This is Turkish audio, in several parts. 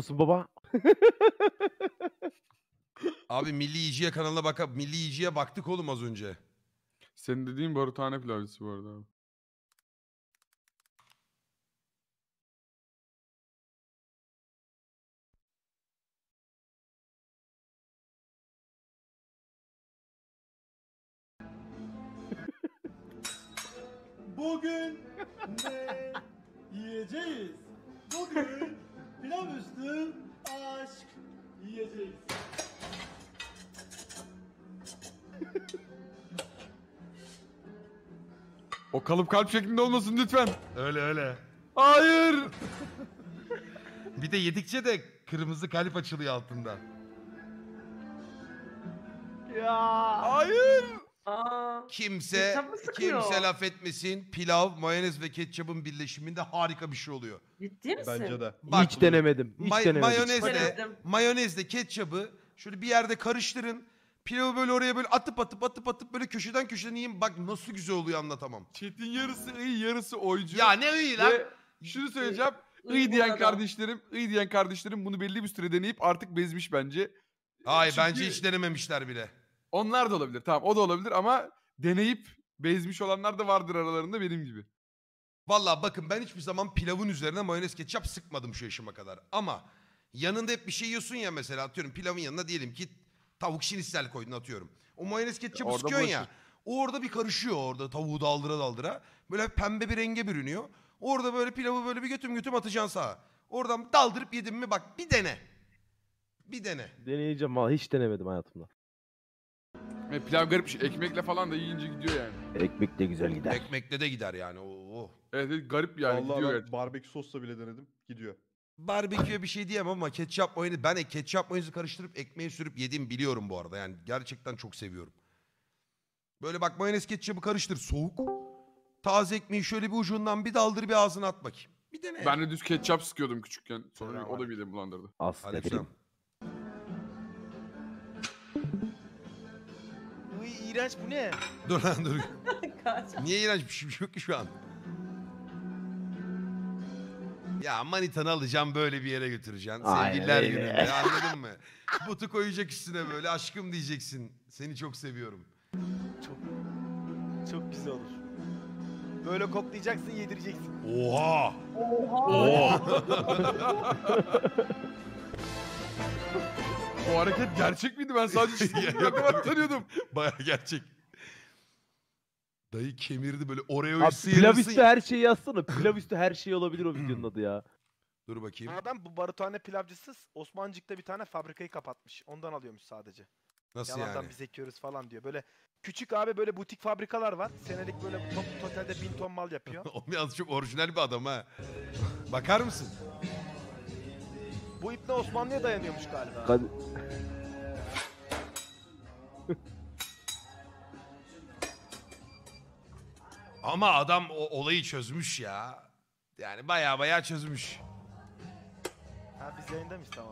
musun baba? Abi Milli Yiyiciye kanalına Milli Yiyiciye baktık oğlum az önce. Senin dediğin barutane pilavcısı bu arada abi. Bugün ne yiyeceğiz? Bugün pilav üstü aşk yiyeceğiz. O kalıp kalp şeklinde olmasın lütfen. Öyle öyle. Hayır. Bir de yedikçe de kırmızı kalp açılıyor altında. Ya. Hayır. Aa, Kimse ketçap mı sıkıyor? laf etmesin. Pilav, mayonez ve ketçabın birleşiminde harika bir şey oluyor. ciddi misin? Bence de. Bak, Hiç denemedim. Hiç denemedim. Denemedim. Mayonezle ketçabı şöyle bir yerde karıştırın. Pilavı böyle oraya böyle atıp böyle köşeden yiyin. Bak nasıl güzel oluyor anlatamam. Chat'in yarısı iyi, yarısı oycu. Ya ne iyi lan. Ve şunu söyleyeceğim. İyi İyi diyen burada. kardeşlerim bunu belli bir süre deneyip artık bezmiş bence. Hayır Çünkü bence hiç denememişler bile. onlar da olabilir. Tamam o da olabilir ama deneyip bezmiş olanlar da vardır aralarında benim gibi. Vallahi bakın ben hiçbir zaman pilavın üzerine mayonez ketçap sıkmadım şu yaşıma kadar. Ama yanında hep bir şey yiyorsun ya mesela atıyorum pilavın yanına diyelim ki tavuk şinistel koydun atıyorum. O mayonez ketçapı Orada sıkıyorsun ya. bulaşır. O orada bir karışıyor orada tavuğu daldıra. Böyle pembe bir renge bürünüyor. Orada böyle pilavı böyle bir götüm atacaksın sağa. Oradan daldırıp yedin mi bak bir dene. Bir dene. Deneyeceğim ama hiç denemedim hayatımda. Pilav garip bir şey. Ekmekle falan da yiyince gidiyor yani. Ekmek de güzel gider. Ekmekle de gider yani. Oo. Evet garip yani Vallahi gidiyor ben gerçekten. barbekü sosla bile denedim. Gidiyor. Barbeküye bir şey diyemem ama ketçap mayonez. Ben ketçap mayonezi karıştırıp ekmeği sürüp yediğimi biliyorum bu arada. Yani gerçekten çok seviyorum. Böyle bak mayonez ketçabı karıştır soğuk. Taze ekmeği şöyle bir ucundan bir daldır bir ağzına at bakayım. Bir dene. Ben de düz ketçap sıkıyordum küçükken. Sonra Selam o da aleyküm. midemi bulandırdı. Aleykümselam. Uy iğrenç bu ne? Dur lan dur. Kaç. Niye iğrenç bir şey yok ki şu an? Ya manitanı alacağım böyle bir yere götüreceksin. Aynen Sevgililer öyle. gününde anladın mı? Butu koyacak üstüne böyle aşkım diyeceksin. Seni çok seviyorum. Çok güzel olur. Böyle koklayacaksın, yedireceksin. Oha! Oha. O hareket gerçek miydi? Ben sadece çizgi olarak tanıyordum. Baya gerçek. Dayı kemirdi böyle Oreo'yu Abi sıyırırsın. pilav üstü her şeyi yazsana. Pilav üstü her şey olabilir o videonun adı ya. Dur bakayım. Adam bu barutane pilavcısı Osmancık'ta bir tane fabrikayı kapatmış. Ondan alıyormuş sadece. Nasıl Yalandan yani? biz ekiyoruz falan diyor. Böyle küçük abi böyle butik fabrikalar var. Senelik böyle totalde 1000 ton mal yapıyor. O biraz çok orijinal bir adam ha. Bakar mısın? Bu ipne Osmanlı'ya dayanıyormuş galiba. Ama adam o olayı çözmüş ya. Yani baya çözmüş. Ha biz yayındaymış tamam.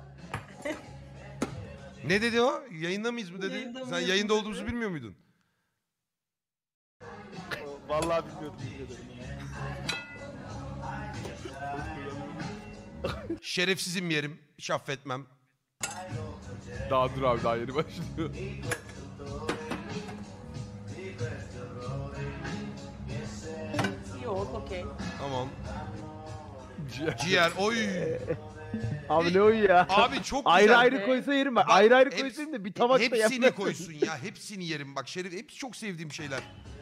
Ne dedi o? Yayında mıyız mı dedi? Yayında Sen mıyız yayında dedi? olduğumuzu bilmiyor muydun? Vallahi bilmiyordum yemin ederim. Şerefsizim yerim. Hiç affetmem. Daha dur abi daha yeni başlıyor. Yok okey. Tamam. Ciğer. Ciğer. Oy. Abi ne o ya? Abi çok güzel. Ayrı ayrı koysa yerim ben. Bak, Ayrı ayrı hepsi- koysayım da bir tabakta Hepsini yapmaz. koysun ya. Hepsini yerim. Bak Şerif hepsi çok sevdiğim şeyler.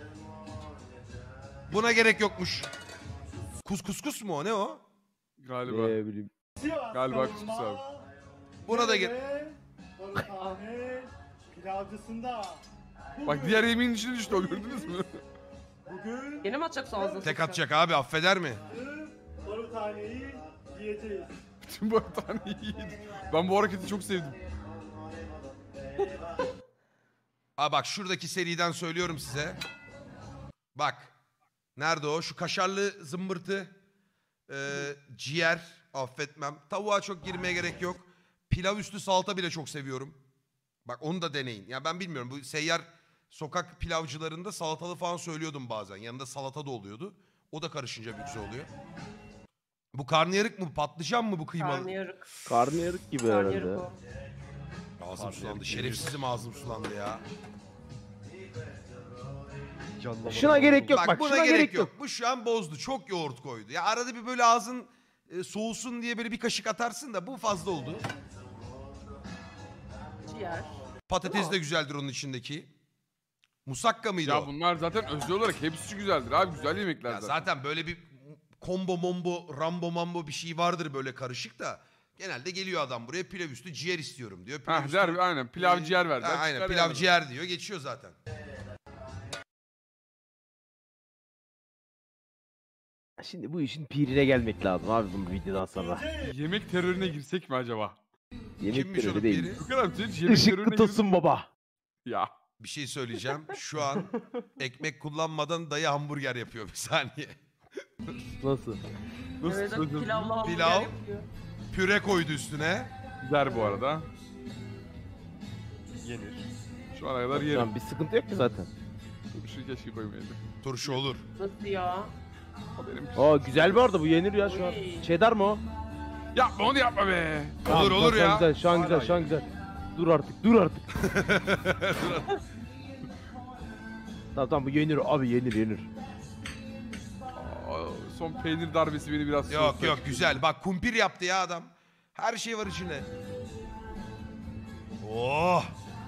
Buna gerek yokmuş. Kuskus mu o? Ne o? Galiba. Ne bileyim. Sivas Galiba kavurma, kuskus abi. Buna da gerek. ve barutane pilavcısında. Bak diğer yemeğin içine düştü o gördünüz mü? Bugün Yine mi atacaksın ağzına? Tek atacak abi affeder mi? barutaneyi yiyeceğiz. Bütün barutaneyi yedim. Ben bu hareketi çok sevdim. Aa bak şuradaki seriden söylüyorum size. Bak. Nerede o? Şu kaşarlı zımbırtı. Ciğer. Affetmem. Tavuğa çok girmeye gerek yok. Pilav üstü salata bile çok seviyorum. Bak onu da deneyin. Ya ben bilmiyorum. Bu seyyar sokak pilavcılarında salatalı falan söylüyordum bazen. Yanında salata da oluyordu. O da karışınca bir güzel oluyor. Bu karnıyarık mı? Patlıcan mı bu kıymalı? Karnıyarık. Karnıyarık gibi herhalde. Karnıyarık o. Ağzım Karnıyarık sulandı. yenir. Şerefsizim ağzım sulandı ya. Canlamadan Şuna gerek yok. Bak, Bak, buna şuna gerek yok. Bu şu an bozdu. Çok yoğurt koydu. Ya arada bir böyle ağzın soğusun diye böyle bir kaşık atarsın da bu fazla oldu. Ciğer. Patates de güzeldir onun içindeki. Musakka mıydı Ya o? bunlar zaten özel olarak hepsi güzeldir abi. Güzel yemekler Ya zaten. zaten böyle bir combo mombo, rambo mambo bir şey vardır böyle karışık da. Genelde geliyor adam buraya pilav üstü ciğer istiyorum diyor. Pilav Hah üstü, der aynen pilav ciğer ver. Ha, der, aynen çıkar pilav yani. ciğer diyor geçiyor zaten. Şimdi bu işin pirine gelmek lazım abi bu videodan sonra. Yemek terörüne girsek mi acaba? Yemek Kimmiş onun terörü değil. biri? Bu kadar sen hiç yemek Işık terörüne kıtasın girdin mi? baba. Ya. Bir şey söyleyeceğim. Şu an ekmek kullanmadan dayı hamburger yapıyor bir saniye. Nasıl? Nasıl Evet, sözüm? pilavla hamburger Pilav. yapıyor. Püre koydu üstüne. Güzel bu arada. yenir. Şu ana kadar Şu yerim. an bir sıkıntı yok ki zaten. Şu keşke koymayaydı. Turşu olur. Nasıl ya? O benim. Aa güzel bu arada bu yenir ya şu an. Oy. Cheddar mı o? Yapma onu yapma be. Tamam, Olur, olur şu an ya. Güzel, şu an güzel, Hala şu an güzel. Dur artık, dur artık. Tamam bu yenir abi yenir. Aa, son peynir darbesi beni biraz Yok soğuttu. yok güzel. Bak kumpir yaptı ya adam. Her şey var içinde. Oh.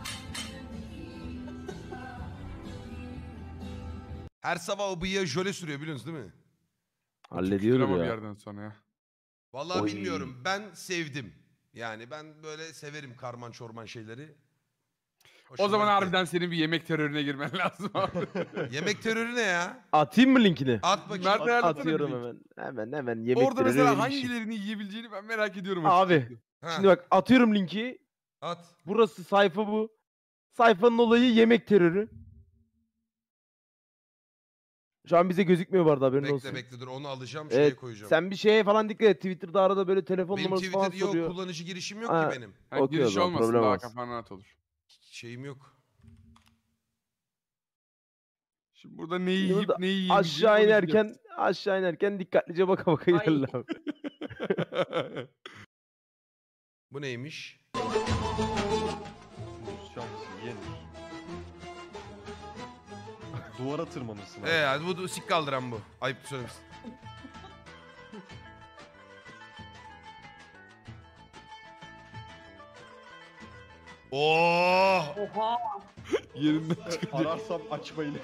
Her sabah o bıyığa jöle sürüyor biliyorsunuz değil mi? Hallediyorum Ama bir ya. yerden sonra ya. Vallahi Oy. bilmiyorum. Ben sevdim. Yani ben böyle severim karman çorman şeyleri. O Hoşuma zaman gitti. harbiden senin bir yemek terörüne girmen lazım abi. Yemek terörü ne ya? Atayım mı linkini? At bakayım. Mert ayarlasana Atıyorum bir link. hemen yemek Orada terörü mesela öyle bir şey. hangilerini yiyebileceğini ben merak ediyorum. Abi. açıkçası. Ha, Şimdi bak atıyorum linki. at. Burası sayfa bu. Sayfanın olayı yemek terörü. Şu an bize gözükmüyor bu arada haberin Bekle olsun. bekle dur onu alacağım şeye Evet, koyacağım. sen bir şeye falan dikkat et. Twitter'da arada böyle telefon Benim numarası falan Twitter yok soruyor. kullanıcı girişim yok Ha. ki benim. Ha, Okey o giriş zaman, olmasın problem daha olmaz. kafan rahat olur. Şeyim yok. Şimdi burada neyi Şimdi yiyip burada neyi Aşağı yiyemeyeceğini inerken dikkatlice baka baka Ay. ilerle abi. konuşacağız. Bu neymiş? Şansı yenir. Duvara tırmanırsın abi. Yani bu sik kaldıran bu. Ayıp söylemişsin. Oh! Oha. Yerinden çıkacak. Ararsam açmayın.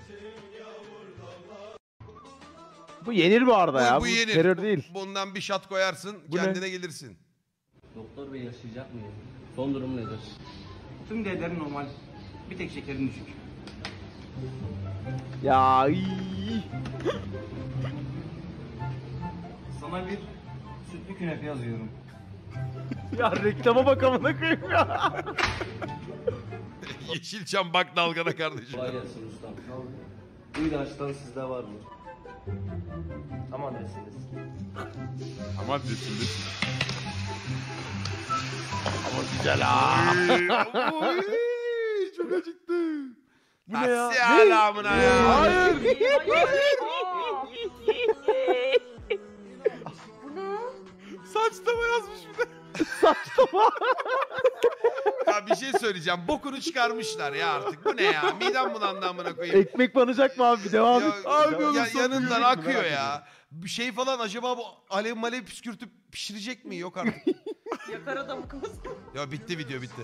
Bu yenir bu arada ya. Bu yenir. terör değil. Bundan bir şat koyarsın, Bu ne? kendine gelirsin. Doktor bey yaşayacak mıyım? Son durum nedir? Tüm değerleri normal. Bir tek şekerin düşük. Ya iy. Sana bir sütlü künefe yazıyorum. Ya reklama bak amına koyayım ya. Yeşilçam bak dalgana kardeşim. Kolay gelsin ustam. Bu ilaçtan sizde var mı? Tam adresiniz. Ama adresindesin. Oy, çok acıktı. Bu ne ya? Selamına ya. Hayır. Hayır. Aa. Bu ne? Saçlama yazmış bir de. Saçma. Ya bir şey söyleyeceğim. Bokunu çıkarmışlar ya artık. Bu ne ya? Midem bulandı amına koyayım. Ekmek banacak mı abi? Devam et. Abi onun ya, sonu yanından yürüyüş mü? akıyor Merak ya. Bir şey falan acaba bu alev malev püskürtüp pişirecek mi? Yok artık. Yakar adamı kız. Ya bitti video bitti.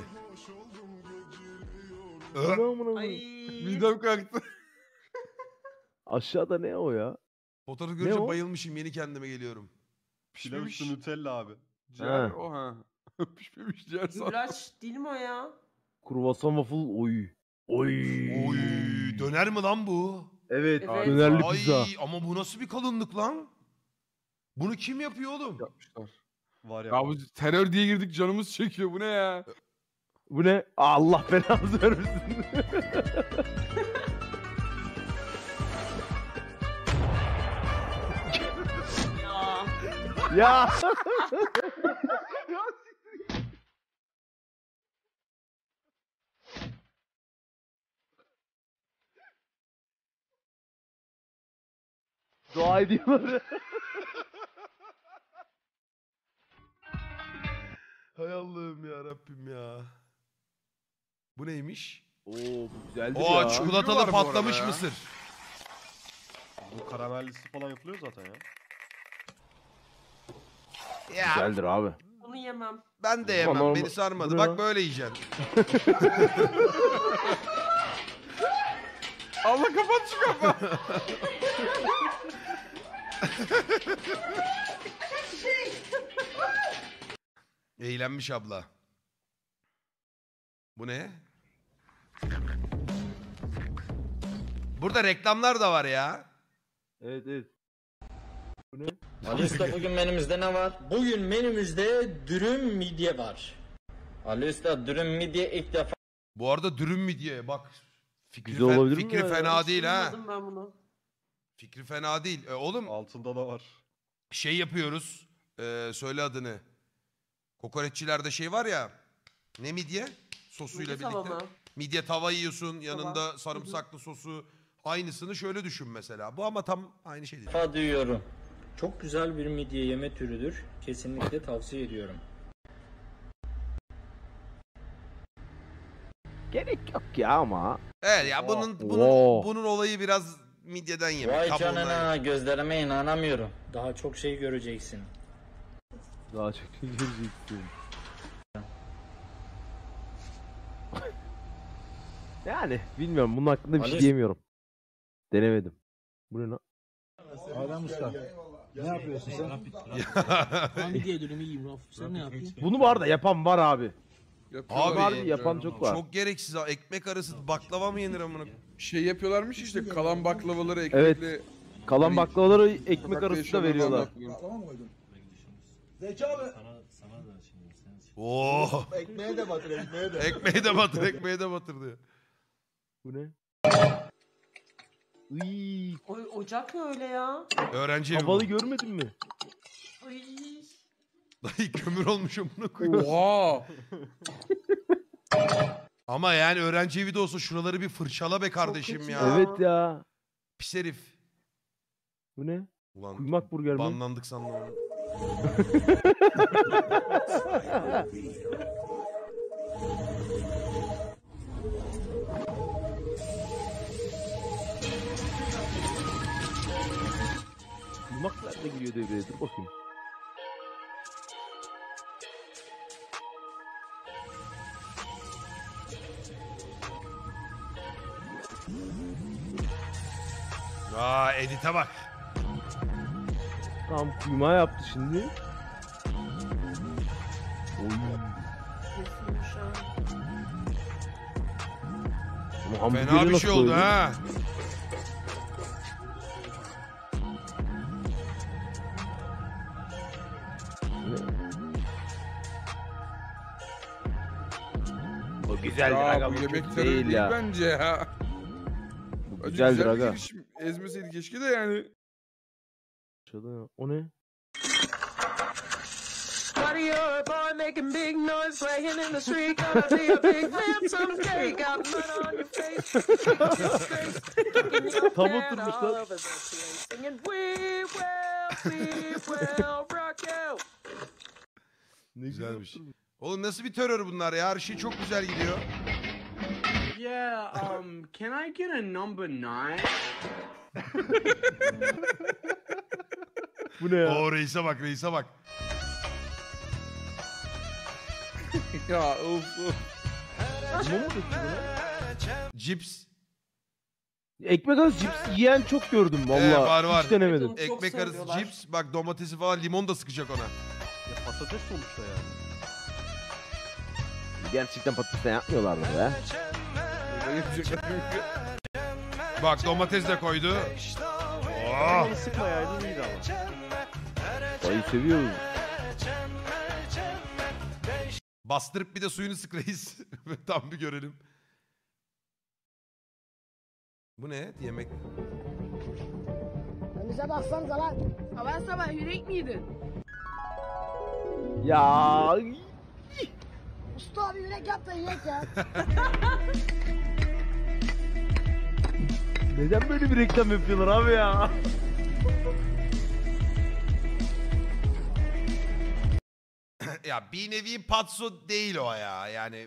Ay. Midem kalktı. Aşağıda ne o ya? Fotoğrafı görünce o? bayılmışım. Yeni kendime geliyorum. Pilav Pişmemiş. üstü Nutella abi. Ciğer Ha. o ha. Pişmemiş ciğer sandım. Güllaç değil mi o ya? Kruvasan waffle oy. Oy. Oy, döner mi lan bu? Evet. Evet. Dönerli Ay pizza. ama bu nasıl bir kalınlık lan? Bunu kim yapıyor oğlum? Yapmışlar. Var ya. Ya bu terör diye girdik canımız çekiyor bu ne ya? Bu ne? Allah belanızı vermesin. Ya. Ya. Dua ediyorlar. Hay Allah'ım ya Rabbim ya. Bu neymiş? Oo bu güzeldir O ya. çikolatalı Var bu arada patlamış ya. mısır. Bu karamellisi falan yapılıyor zaten ya. Ya Güzeldir abi. Bunu yemem. ben de yemem. Ama Beni sarmadı. bu ne Bak ya? böyle yiyeceksin. Allah kapat şu kapağı. Eğlenmiş abla. Bu ne? Burada reklamlar da var ya. Evet evet. Bu ne? Ali Usta bugün menümüzde ne var? Bugün menümüzde dürüm midye var. Ali Usta dürüm midye ilk defa Bu arada dürüm mi diye bak. Fikri, Güzel olabilir mi fikri ya? fena değil ha. Duymadım ben bunu. Fikri fena değil. Oğlum Altında da var. şey yapıyoruz. Söyle adını. Kokoreççilerde şey var ya. Ne midye? Sosuyla Midye tava birlikte. mı? Midye tava yiyorsun. Yanında sarımsaklı sosu. Aynısını şöyle düşün mesela. Bu ama tam aynı şey değil. duyuyorum. Çok güzel bir midye yeme türüdür. Kesinlikle tavsiye ediyorum. Gerek yok ya ama. Evet ya bunun Wow. olayı biraz midyeden yemek. Vay kabuğundan yemek. canına gözlerime inanamıyorum. Daha çok şey göreceksin. Daha çok şey göreceksin. Yani bilmiyorum bunun hakkında bir şey Ali- diyemiyorum. Denemedim. Bu ne lan? Adem Usta. Ne yapıyorsun sen? Midye dürümü yiyeyim Rauf. Sen ne yapıyorsun? Bunu var da yapan var abi. Yapıyorlar, Abi, Var yapan çok var. Çok gereksiz ha. Ekmek arası baklava mı yenir amına? Şey yapıyorlarmış işte kalan baklavaları ekmekle. Kalan baklavaları ekmek sokakta arasında yaşayanlar veriyorlar. baklava. Tamam mı koydun? Zeki abi. Oo. Ekmeğe de batır ekmeğe de. Ekmeği de batır, ekmeği de batır diyor. Bu ne? Iy, Ocak mı öyle ya? Öğrenci evi bu. havalı görmedin mi? Ay. Dayı kömür olmuş amına koyayım. Oha. Ama yani öğrenci evi de olsa şuraları bir fırçala be kardeşim kötü ya. ya. Evet ya. Pis herif. Bu ne? Ulan Kuymak burger mi? banlandık sandım. onu. Kuymak nerede giriyor devreye? Dur bakayım. Aa edite bak. Tamam kuymağı yaptı şimdi. Oy. Kesilmiş ha. Ama hamburgeri Fena bir nasıl şey oldu koydun? ha. O güzeldir Ya aga bu bu yemek kötü terörü değil değil ya. bence ya. Bu Acı güzeldir güzel bir aga. girişim. Ezmeseydi keşke de yani. O ne? Buddy, you're a boy making big noise, playing in the street, gonna be a big man someday. Got mud on your face, kicking your Tam bed oturmuş all lan. over the place, singing we will rock you. Ne Güzelmiş. Oğlum nasıl bir terör bunlar ya? Her şey çok güzel gidiyor. Yeah, can I get a number 9? Bu ne ya? Oo reise bak, reise bak. Ya of of. Limon mu döktü buna? Cips. Ekmek arası cips yiyen çok gördüm valla. var, var. Hiç denemedim. Evet, Çok Ekmek arası seviyorlar. cips. Bak domatesi falan limon da sıkacak ona. Ya patates sonuçta yani. Gerçekten patatesten yapmıyorlardı be. Öyle yapacaklar çünkü. Bak domates de koydu. Oh. Onu sıkmayaydın iyiydi ama. Dayı seviyoruz. Bastırıp bir de suyunu sık reis. Tam bir görelim. Bu ne? Yemek. Bize baksanıza lan. Sabah sabah yürek miydin? Ya Usta abi yürek yap da yiyek ya. neden böyle bir reklam yapıyorlar abi ya? ya bir nevi patso değil o ya. Yani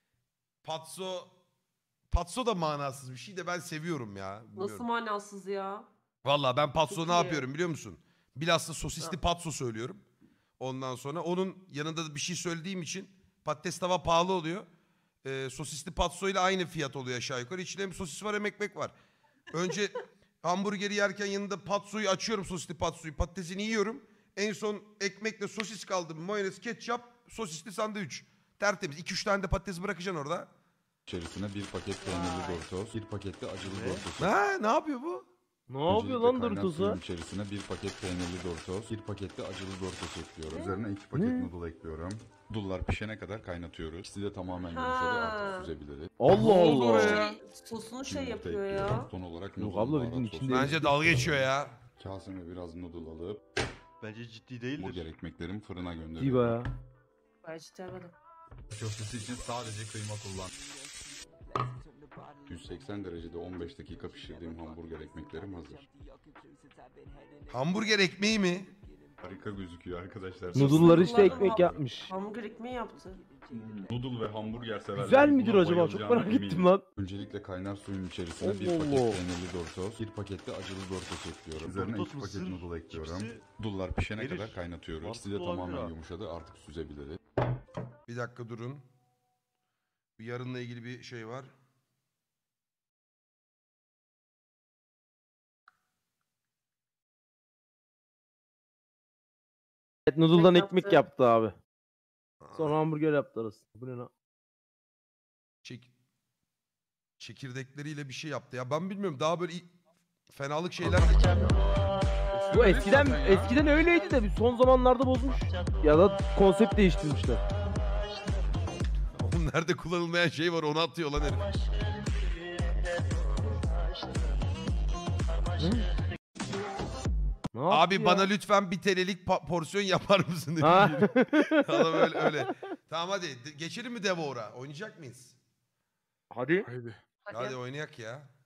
patso da manasız bir şey de ben seviyorum ya. Bilmiyorum. Nasıl manasız ya? Vallahi ben patso Çok ne iyi. yapıyorum biliyor musun? Bilhassa sosisli patso söylüyorum. Ondan sonra onun yanında da bir şey söylediğim için patates tava pahalı oluyor. Sosisli patso ile aynı fiyat oluyor aşağı yukarı. İçinde hem sosis var hem ekmek var. Önce hamburgeri yerken yanında patsoyu açıyorum, sosisli patsoyu. Patatesini yiyorum. En son ekmekle sosis kaldı. Mayonez, ketçap, sosisli sandviç. Tertemiz. 2-3 tane de patates bırakacaksın orada. İçerisine bir paket peynirli Doritos, bir paket de acılı Doritos. Ha, ne yapıyor bu? Ne yapıyor lan Doritos'a? İçerisine bir paket peynirli Doritos, bir paket de acılı Doritos ekliyorum. Üzerine 2 paket noodle ekliyorum. Noodle'lar pişene kadar kaynatıyoruz. İkisi de tamamen yumuşadı, artık süzebiliriz. Allah Allah. Sosunu Yumurta yapıyor ekliyorum. ya. Son olarak Yok noodle abla, baharat bildiğin sosu. içinde- Bence dalga geçiyor ya. Kaseme biraz noodle alıp Bence ciddi değildir. burger ekmeklerimi fırına İyi gönderiyorum. baya. Ben hiç demedim. Köftesi için sadece kıyma kullan. 180 derecede 15 dakika pişirdiğim hamburger ekmeklerim hazır. Hamburger ekmeği mi? Harika gözüküyor arkadaşlar. Noodle'ları işte Noodle'ları ekmek yapmış. Hamburger ekmeği yaptı. Noodle ve hamburger severler. Güzel midir buna acaba? Çok bayılacağına merak ettim eminim. lan. Öncelikle kaynar suyun içerisine bir Allah paket Allah. peynirli Doritos, bir paket de acılı Doritos ekliyorum. Üzerine Doritos 2 paket mısır noodle ekliyorum. cipsi Noodle'lar pişene verir. kadar kaynatıyoruz. İkisi de Mantıklı olabilir tamamen ha. yumuşadı, artık süzebiliriz. Bir dakika durun. Bir yarınla ilgili bir şey var. Evet, noodle'dan Ekmek ekmek yaptı. yaptı abi. Sonra hamburger yaptı arasında. Bu ne lan? Çekirdekleriyle bir şey yaptı ya. Ben bilmiyorum, daha böyle fenalık şeyler. Bu eskiden öyleydi de bir son zamanlarda bozmuş. Ya da konsept değiştirmişler. Oğlum nerede kullanılmayan şey var onu atıyor lan herif. Ne Abi yaptı bana ya? lütfen bir TL'lik porsiyon yapar mısın? Ha. Adam öyle. Tamam hadi geçelim mi Devour'a? Oynayacak mıyız? Hadi. Haydi. Hadi oynayak ya.